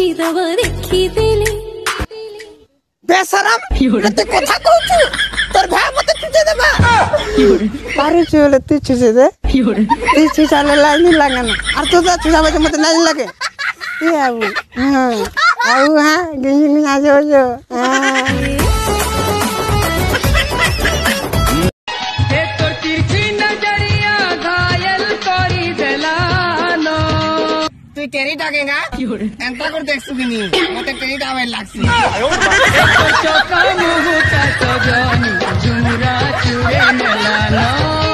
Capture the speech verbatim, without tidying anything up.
तुझी दवा देखी देले बेशरम ते कथा कहू तोर भाई मते चुचे देबा अरे चले तू चुचे दे तू चुचाले लाइन लागन और तू तो चुचाबे के मते नहीं लगे ये आऊ हां आऊ हां गिंग ना जो जो ए तोर तिरछी नजरिया घायल करी देलानो तू टेरी डागेगा एंता कर देख सुगिनी मते टेरी डावे लागसी चौका मुह का तो जानी झुमरा चुरे नलानो